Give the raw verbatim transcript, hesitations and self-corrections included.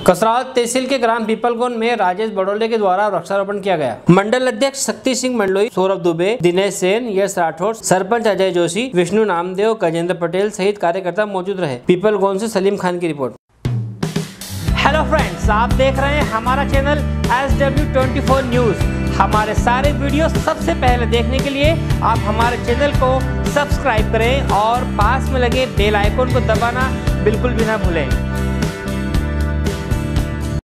कसरावत तहसील के ग्राम पीपलगोन में राजेश बड़ोले के द्वारा वृक्षारोपण किया गया। मंडल अध्यक्ष शक्ति सिंह मंडलोई, सौरभ दुबे, दिनेश सेन, यश राठौर, सरपंच अजय जोशी, विष्णु नामदेव, गजेंद्र पटेल सहित कार्यकर्ता मौजूद रहे। पीपलगोन से सलीम खान की रिपोर्ट। हेलो फ्रेंड्स, आप देख रहे हैं हमारा channel S W twenty four news. हमारे सारे वीडियो सबसे पहले देखने के लिए आप हमारे चैनल को सब्सक्राइब करें और पास में लगे बेल आइकन को दबाना बिल्कुल भी ना भूलें।